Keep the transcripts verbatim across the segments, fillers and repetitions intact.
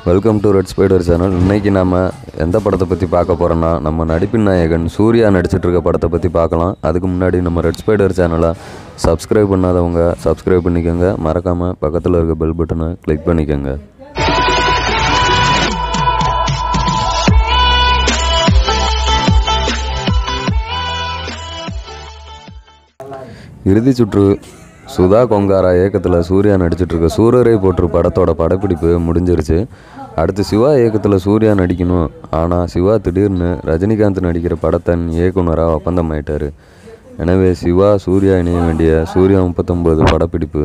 Welcome to Red Spider channel. இன்றைக்கி நம்ம எந்த படத்தை பற்றி பார்க்க போகிறோன்னா, நம்ம நடிப்பின் நாயகன் சூர்யா நடிச்சிட்டு இருக்க படத்தை பற்றி பார்க்கலாம். அதுக்கு முன்னாடி நம்ம ரெட் ஸ்பைடர் சேனலை சப்ஸ்கிரைப் பண்ணாதவங்க சப்ஸ்கிரைப் பண்ணிக்கோங்க. மறக்காமல் பக்கத்தில் இருக்க பெல் பட்டனை கிளிக் பண்ணிக்கோங்க. இறுதி சுற்று சுதா கொங்காரா இயக்கத்தில் சூர்யா நடிச்சிட்ருக்க சூரரை போற்று படத்தோட படப்பிடிப்பு முடிஞ்சிருச்சு. அடுத்து சிவா இயக்கத்தில் சூர்யா நடிக்கணும். ஆனால் சிவா திடீர்னு ரஜினிகாந்த் நடிக்கிற படத்தின் இயக்குனராக ஒப்பந்தம் ஆயிட்டார். எனவே சிவா சூர்யா இணைய வேண்டிய சூர்யா முப்பத்தொம்போது படப்பிடிப்பு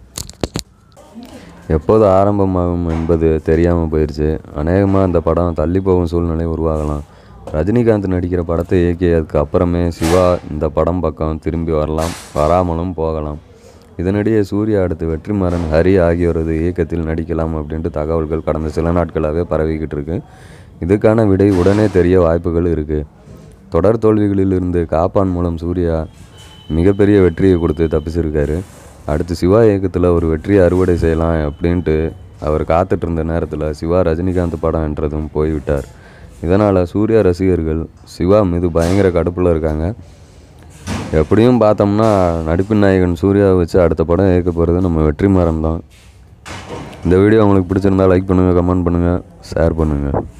எப்போது ஆரம்பமாகும் என்பது தெரியாமல் போயிடுச்சு. அநேகமாக அந்த படம் தள்ளி போகும் சூழ்நிலை உருவாகலாம். ரஜினிகாந்த் நடிக்கிற படத்தை இயக்கியதுக்கு அப்புறமே சிவா இந்த படம் பக்கம் திரும்பி வரலாம், வராமலும் போகலாம். இதனிடையே சூர்யா அடுத்து வெற்றிமாறன், ஹரி ஆகியோரது இயக்கத்தில் நடிக்கலாம் அப்படின்ட்டு தகவல்கள் கடந்த சில நாட்களாகவே பரவிக்கிட்டு இருக்கு. இதுக்கான விடை உடனே தெரிய வாய்ப்புகள் இருக்குது. தொடர் தோல்விகளிலிருந்து காப்பான் மூலம் சூர்யா மிகப்பெரிய வெற்றியை கொடுத்து தப்பிச்சிருக்காரு. அடுத்து சிவா இயக்கத்தில் ஒரு வெற்றியை அறுவடை செய்யலாம் அப்படின்ட்டு அவர் காத்துட்டு இருந்த நேரத்தில் சிவா ரஜினிகாந்த் படம் என்றதும் போய்விட்டார். இதனால் சூர்யா ரசிகர்கள் சிவா மீது பயங்கர கடுப்பில் இருக்காங்க. எப்படியும் பார்த்தோம்னா நடிப்பின் நாயகன் சூர்யாவை வச்சு அடுத்த படம் இயக்க போகிறது நம்ம வெற்றிமாறன் தான். இந்த வீடியோ உங்களுக்கு பிடிச்சிருந்தா லைக் பண்ணுங்கள், கமெண்ட் பண்ணுங்கள், ஷேர் பண்ணுங்கள்.